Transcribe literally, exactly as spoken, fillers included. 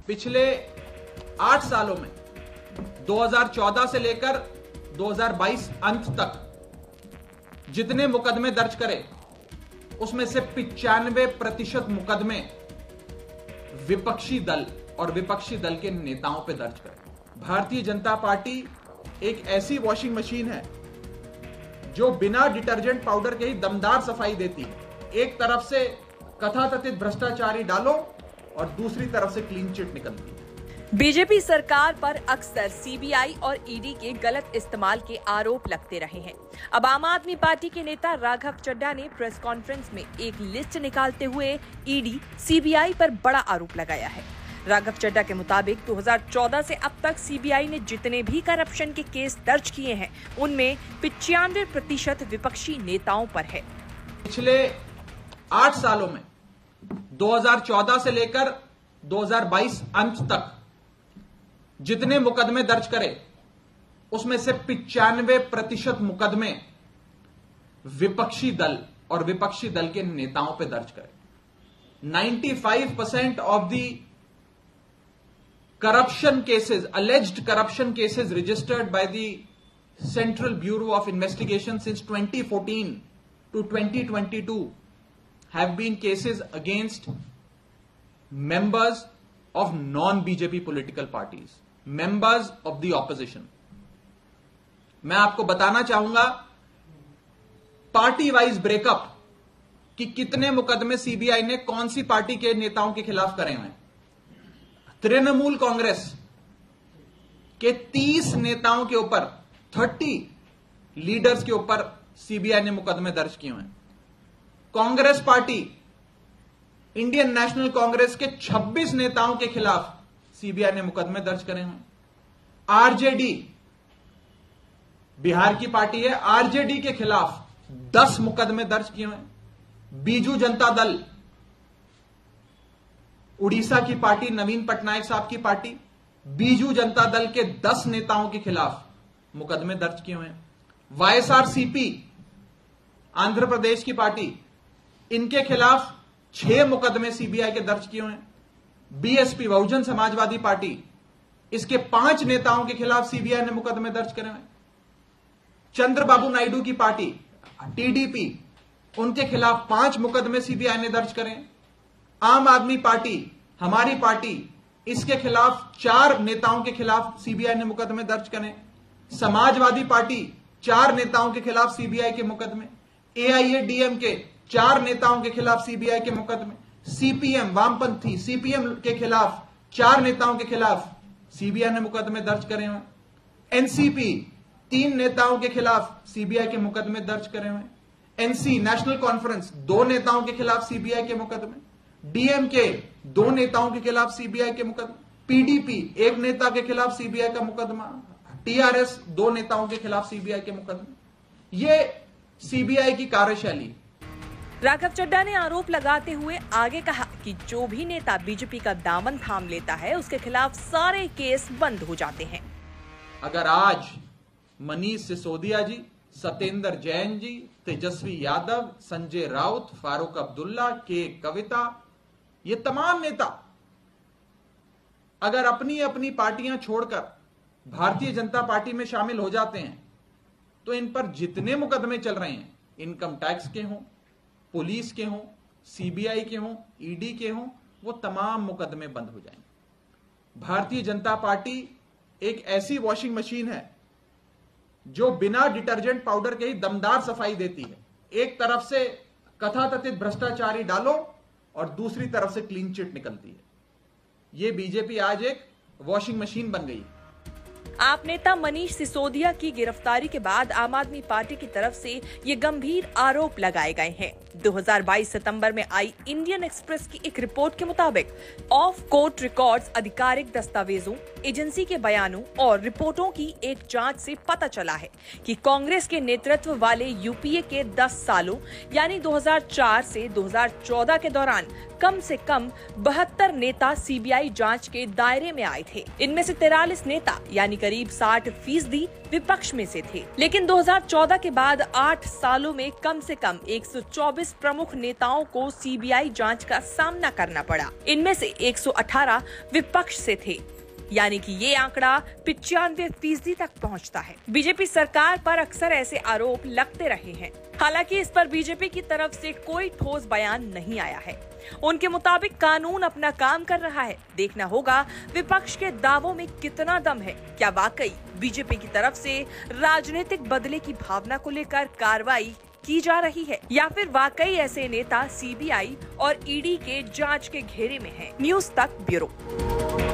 पिछले आठ सालों में दो हज़ार चौदह से लेकर दो हज़ार बाईस अंत तक जितने मुकदमे दर्ज करे उसमें से पिचानवे प्रतिशत मुकदमे विपक्षी दल और विपक्षी दल के नेताओं पे दर्ज करे। भारतीय जनता पार्टी एक ऐसी वॉशिंग मशीन है जो बिना डिटर्जेंट पाउडर के ही दमदार सफाई देती है। एक तरफ से कथाकथित भ्रष्टाचारी डालो और दूसरी तरफ से क्लीन चिट निकलती है। बीजेपी सरकार पर अक्सर सीबीआई और ईडी के गलत इस्तेमाल के आरोप लगते रहे हैं। अब आम आदमी पार्टी के नेता राघव चड्ढा ने प्रेस कॉन्फ्रेंस में एक लिस्ट निकालते हुए ईडी सीबीआई पर बड़ा आरोप लगाया है। राघव चड्ढा के मुताबिक दो हज़ार चौदह से अब तक सीबीआई ने जितने भी करप्शन के केस दर्ज किए हैं उनमें पिचानवे प्रतिशत विपक्षी नेताओं पर है। पिछले आठ सालों में दो हज़ार चौदह से लेकर दो हज़ार बाईस अंत तक जितने मुकदमे दर्ज करे उसमें से पिचानवे प्रतिशत मुकदमे विपक्षी दल और विपक्षी दल के नेताओं पे दर्ज करे। पचानवे percent of the corruption cases, alleged corruption cases registered by the Central Bureau of Investigation since twenty fourteen to twenty twenty-two have been cases against members of non-B J P political parties, members of the opposition. मैं आपको बताना चाहूंगा party wise breakup कि कितने मुकदमे CBI ने कौन सी party के नेताओं के खिलाफ करे हुए हैं। तृणमूल कांग्रेस के तीस नेताओं के ऊपर, तीस लीडर्स के ऊपर सीबीआई ने मुकदमे दर्ज किए हैं। कांग्रेस पार्टी, इंडियन नेशनल कांग्रेस के छब्बीस नेताओं के खिलाफ सीबीआई ने मुकदमे दर्ज करे हैं। आरजेडी, बिहार की पार्टी है, आरजेडी के खिलाफ दस मुकदमे दर्ज किए हैं। बीजू जनता दल, उड़ीसा की पार्टी, नवीन पटनायक साहब की पार्टी, बीजू जनता दल के दस नेताओं के खिलाफ मुकदमे दर्ज किए हुए हैं। वाईएसआरसीपी, आंध्र प्रदेश की पार्टी, इनके खिलाफ छह मुकदमे सीबीआई के दर्ज किए हुए हैं। बीएसपी, बहुजन समाजवादी पार्टी, इसके पांच नेताओं के खिलाफ सीबीआई ने मुकदमे दर्ज करे हुए हैं। चंद्रबाबू नायडू की पार्टी, टीडीपी, उनके खिलाफ पांच मुकदमे सीबीआई ने दर्ज करे। आम आदमी पार्टी, हमारी पार्टी, इसके खिलाफ चार नेताओं के खिलाफ सीबीआई ने मुकदमे दर्ज करे। समाजवादी पार्टी, चार नेताओं के खिलाफ सीबीआई के मुकदमे। एआईएडीएम के चार नेताओं के खिलाफ सीबीआई के मुकदमे। सीपीएम, वामपंथी, सीपीएम के खिलाफ चार नेताओं के खिलाफ सीबीआई ने मुकदमे दर्ज करे हुए। एनसीपी, तीन नेताओं के खिलाफ सीबीआई के मुकदमे दर्ज करे हुए। एनसी, नेशनल कॉन्फ्रेंस, दो नेताओं के खिलाफ सीबीआई के मुकदमे। डीएमके, दो नेताओं के खिलाफ सीबीआई के मुकदमे। पीडीपी, एक नेता के खिलाफ सीबीआई का मुकदमा। टीआरएस, दो नेताओं के खिलाफ सीबीआई के मुकदमे। ये सीबीआई की कार्यशैली। राघव चड्ढा ने आरोप लगाते हुए आगे कहा कि जो भी नेता बीजेपी का दामन थाम लेता है उसके खिलाफ सारे केस बंद हो जाते हैं। अगर आज मनीष सिसोदिया जी, सत्येंद्र जैन जी, तेजस्वी यादव, संजय राउत, फारूक अब्दुल्ला, के कविता, ये तमाम नेता अगर अपनी अपनी पार्टियां छोड़कर भारतीय जनता पार्टी में शामिल हो जाते हैं तो इन पर जितने मुकदमे चल रहे हैं, इनकम टैक्स के हों, पुलिस के हों, सीबीआई के हों, ईडी के हों, वो तमाम मुकदमे बंद हो जाएंगे। भारतीय जनता पार्टी एक ऐसी वॉशिंग मशीन है जो बिना डिटर्जेंट पाउडर के ही दमदार सफाई देती है। एक तरफ से कथाकथित भ्रष्टाचारी डालो और दूसरी तरफ से क्लीन चिट निकलती है। यह बीजेपी आज एक वॉशिंग मशीन बन गई। आप नेता मनीष सिसोदिया की गिरफ्तारी के बाद आम आदमी पार्टी की तरफ से ये गंभीर आरोप लगाए गए हैं। दो हज़ार बाईस सितंबर में आई इंडियन एक्सप्रेस की एक रिपोर्ट के मुताबिक ऑफ कोर्ट रिकॉर्ड्स, आधिकारिक दस्तावेजों, एजेंसी के बयानों और रिपोर्टों की एक जांच से पता चला है कि कांग्रेस के नेतृत्व वाले यूपीए के दस सालों यानी दो हज़ार चार से दो हज़ार चौदह के दौरान कम से कम बहत्तर नेता सीबीआई जांच के दायरे में आए थे। इनमें से तिरालीस नेता यानी करीब साठ फीसदी विपक्ष में से थे। लेकिन दो हज़ार चौदह के बाद आठ सालों में कम से कम एक सौ चौबीस प्रमुख नेताओं को सीबीआई जांच का सामना करना पड़ा। इनमें से एक सौ अठारह विपक्ष से थे, यानी कि ये आंकड़ा पिचानवे फीसदी तक पहुंचता है। बीजेपी सरकार पर अक्सर ऐसे आरोप लगते रहे हैं। हालांकि इस पर बीजेपी की तरफ से कोई ठोस बयान नहीं आया है। उनके मुताबिक कानून अपना काम कर रहा है। देखना होगा विपक्ष के दावों में कितना दम है। क्या वाकई बीजेपी की तरफ से राजनीतिक बदले की भावना को लेकर कार्रवाई की जा रही है, या फिर वाकई ऐसे नेता सीबीआई और ईडी के जांच के घेरे में हैं। न्यूज़ तक ब्यूरो।